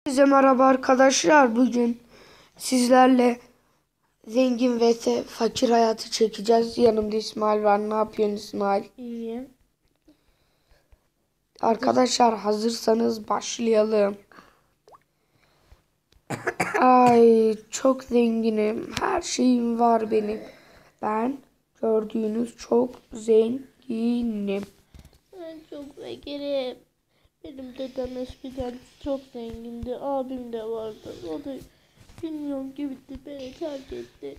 Size merhaba arkadaşlar. Bugün sizlerle zengin ve fakir hayatı çekeceğiz. Yanımda İsmail var. Ne yapıyorsun İsmail? İyiyim. Arkadaşlar hazırsanız başlayalım. Ay çok zenginim. Her şeyim var benim. Ben gördüğünüz çok zenginim. Ben çok fakirim. Benim dedem eskiden çok zengindi. Abim de vardı. O da bilmiyorum gitti, beni terk etti.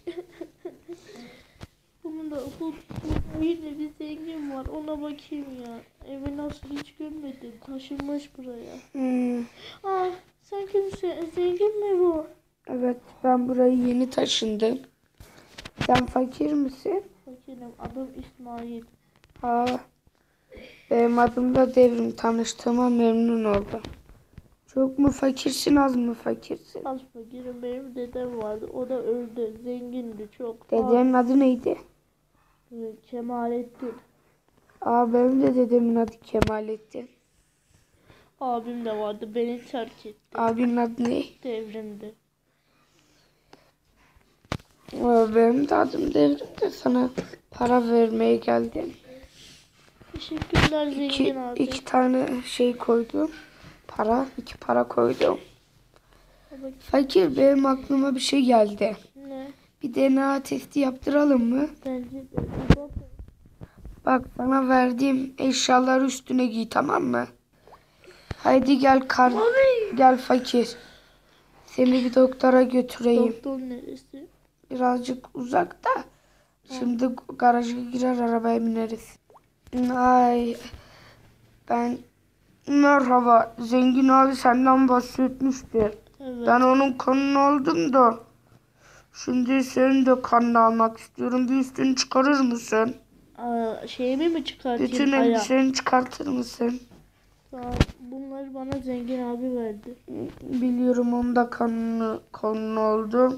Bu yine bir zengin var. Ona bakayım ya. Evi nasıl hiç görmedim. Taşınmış buraya. Sen kimsin? Zengin mi bu? Evet, ben burayı yeni taşındım. Sen fakir misin? Fakirim. Adım İsmail. Aa, benim adım da Devrim. Tanıştığıma memnun oldum. Çok mu fakirsin, az mı fakirsin? Az fakirim. Benim dedem vardı. O da öldü. Zengindi çok. Dedenin adı neydi? Kemalettin. Benim de dedemin adı Kemalettin. Abim de vardı. Beni terk etti. Abinin adı ne? Devrimdi. Benim de adım Devrim de sana para vermeye geldim. Teşekkürler zengin abi. İki tane şey koydum. İki para koydum. Fakir, benim aklıma bir şey geldi. Ne? Bir DNA testi yaptıralım mı? Bence de. Bak, sana verdiğim eşyaları üstüne giy, tamam mı? Haydi gel gel fakir. Seni bir doktora götüreyim. Doktor neresi? Birazcık uzakta. Şimdi garaja girer, arabaya bineriz. Ay, merhaba, zengin abi senden bahsetmişti. Evet. Ben onun kanını aldım da. Şimdi senin de kanını almak istiyorum. Bir üstünü çıkarır mısın? Şeyimi mi çıkartayım? Bütün elbiseni çıkartır mısın? Tamam. Bunları bana zengin abi verdi. Biliyorum, onun da kanını oldu.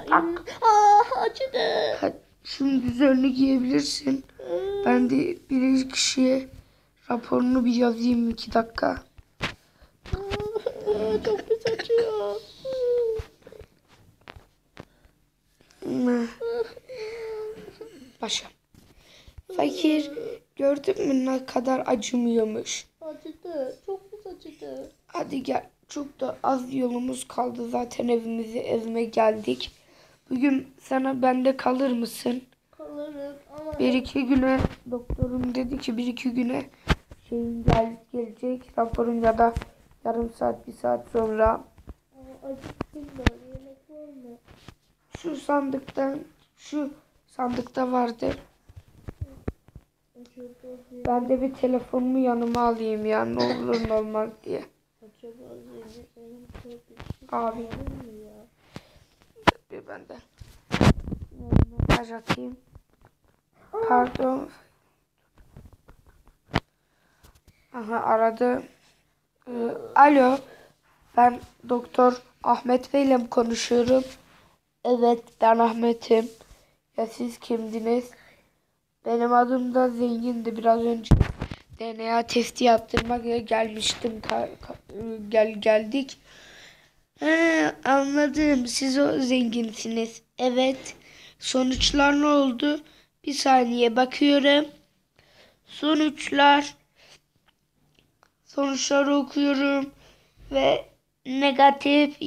Acıdı. Şimdi üzerini giyebilirsin. Ben de bir kişiye raporunu bir yazayım, 2 dakika. Çok pis acıyor. Başa. Fakir, gördün mü ne kadar acımıyormuş. Acıdı. Çok pis acıdı. Hadi gel. Çok da az yolumuz kaldı. Zaten evime geldik. Bugün sana bende kalır mısın? Kalırım ama 1-2 güne doktorum dedi ki 1-2 güne gelecek raporun, ya da yarım saat 1 saat sonra. acıktım da yemek var mı? Şu sandıkta vardı. Ben de bir telefonumu yanıma alayım ya, ne olur ne olmaz diye. Acaba zengin benim kardeşim Abi. mi ya? Bir bende. Mesaj atayım. Pardon. Aha, aradı. Alo. Ben Doktor Ahmet Bey ile mi konuşuyorum? Evet, ben Ahmet'im. Ya siz kimdiniz? Benim adım da Zengin'di. Biraz önce DNA testi yaptırmaya gelmiştim. Geldik. Anladım. Siz o zenginsiniz. Evet. Sonuçlar ne oldu? Bir saniye bakıyorum. Sonuçları okuyorum ve negatif,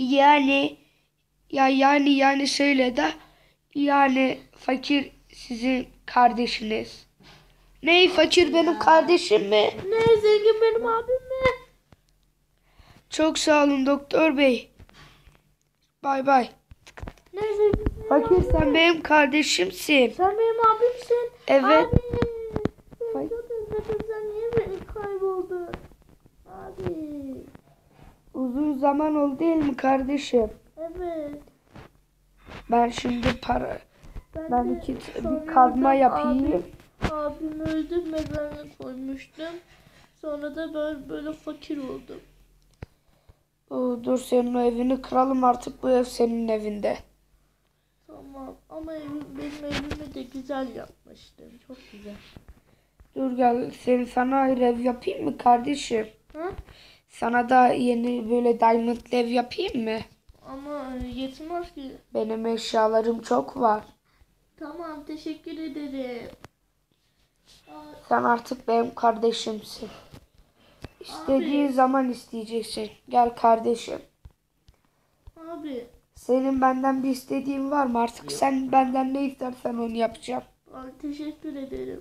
yani şöyle de, yani fakir sizin kardeşiniz. Ney, fakir benim kardeşim mi? Ne, zengin benim abim mi? Çok sağ olun doktor bey. Bay bay. Ne, zengin Fakir, sen benim kardeşimsin. sen benim abimsin. Evet. Abi. Ben çok özledim, sen niye beni kayboldun? Abi. Uzun zaman oldu değil mi kardeşim? Evet. Ben şimdi ben de bir kazma yapayım. Abim öldü, mezarına koymuştum. Sonra da ben böyle fakir oldum. Dur, senin o evini kıralım, artık bu ev senin evinde. Tamam ama benim evimi de güzel yapmıştım. Çok güzel. Dur gel, sana ayrı ev yapayım mı kardeşim? Ha? Sana da yeni böyle diamond ev yapayım mı? Ama yetmez ki. Benim eşyalarım çok var. Tamam, teşekkür ederim. Sen artık benim kardeşimsin. İstediğin zaman isteyeceksin. Gel kardeşim. Abi. Senin benden bir istediğin var mı? Artık sen benden ne istersen onu yapacağım. Teşekkür ederim.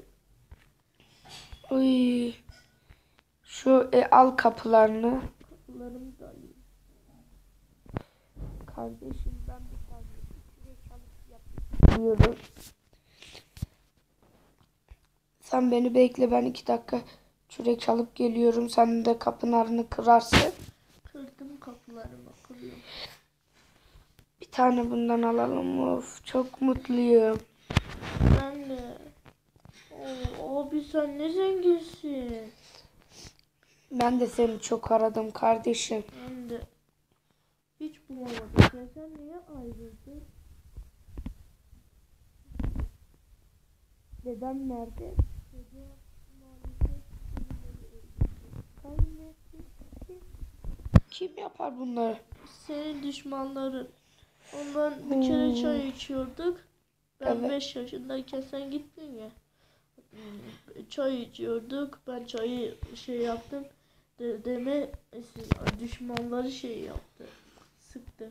Uy. Şu al kapılarını. Kapılarım da iyi. Kardeşim ben bir tane kürek alıp yapıyorum. Sen beni bekle, ben 2 dakika kürek alıp geliyorum. Sen de kapılarını kırarsın. Kırdım kapılarımı, kırıyorum. Bir tane bundan alalım. Of, çok mutluyum. Ben de. Abi sen ne zenginsin. Ben de seni çok aradım kardeşim. Ben de. Hiç bulamadım. Sen niye ayrıldın? Dedem nerede? Dedem maalesef Kim yapar bunları? senin düşmanların. Ondan bir kere çay içiyorduk. Ben Evet. 5 yaşındayken sen gittin ya. Çay içiyorduk. Ben çayı yaptım. Dedeme düşmanları yaptı. Sıktı.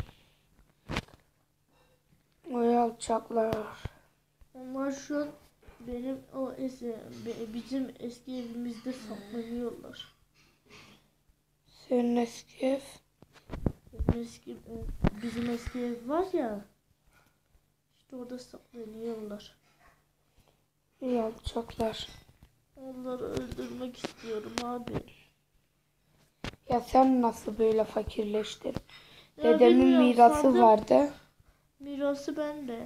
Oy alçaklar. Onlar şu an bizim eski evimizde saklanıyorlar. Senin eski ev. Bizim eski ev var ya. İşte orada saklanıyorlar. Oy alçaklar. Onları öldürmek istiyorum abi. Ya sen nasıl böyle fakirleştin? Ya Dedemin bilmiyorum, mirası sandım. vardı. Mirası bende.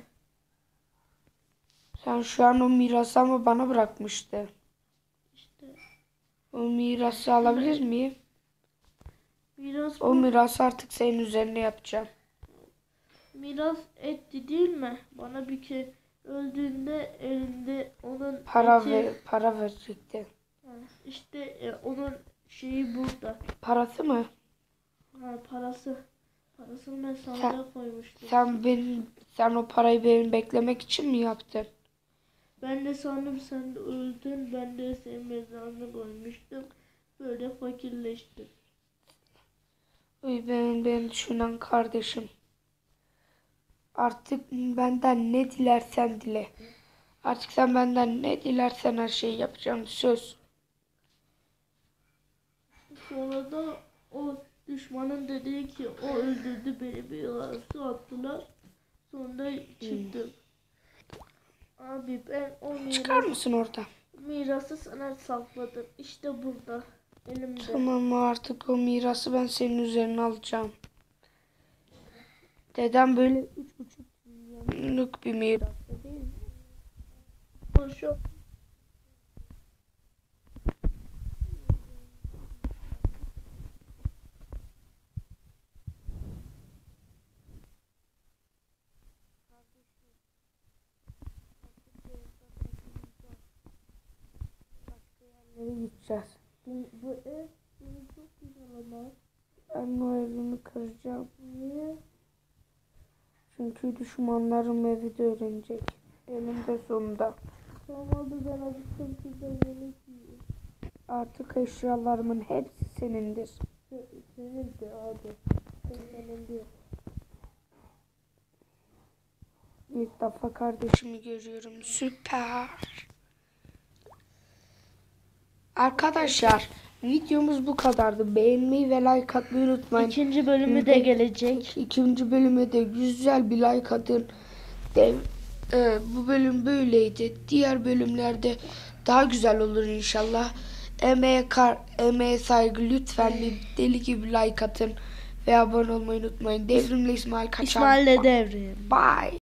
Sen şu an o mirası ama bana bırakmıştı. İşte O mirası alabilir miyim? miras O mirası artık senin üzerine yapacağım. miras etti değil mi? Bana bir kere öldüğünde elinde onun Para verecekti. İşte onun şeyi burada. Parası mı? Parası. Parasını ben sandığa koymuştum. Sen o parayı benim beklemek için mi yaptın? Ben de sandım sen de öldün. Ben de senin mezarına koymuştum. Böyle fakirleştim. Uy ben düşünen kardeşim. Artık benden ne dilersen dile. Artık sen benden ne dilersen her şeyi yapacağım. Söz. Sonra da o düşmanın dediği ki o öldürdü beni, bir su attılar. Sonra çıktım. Abi ben o Çıkar mısın orada? mirası sana sakladım. İşte burada. Elimde. Tamam, artık o mirası ben senin üzerine alacağım. Dedem böyle 3,5 milyonluk bir miras değil mi? Şu Nereye gideceğiz? bu ev çok güzel ama. Ben o evimi kıracağım. Niye? Çünkü düşmanlarım evi de öğrenecek. Eninde sonunda. Tamam, ben acıktım, sizden yemek yiyeyim. Artık eşyalarımın hepsi senindir. Senin de abi. Senin de. İlk defa kardeşimi görüyorum. Süper. Arkadaşlar videomuz bu kadardı. Beğenmeyi ve like atmayı unutmayın. İkinci bölümü de gelecek. İkinci bölüme de güzel bir like atın. Bu bölüm böyleydi. Diğer bölümlerde daha güzel olur inşallah. Emeğe saygı, lütfen bir deli gibi like atın ve abone olmayı unutmayın. Devrimle İsmail Kaçar. İsmail'le Devrim. Bye.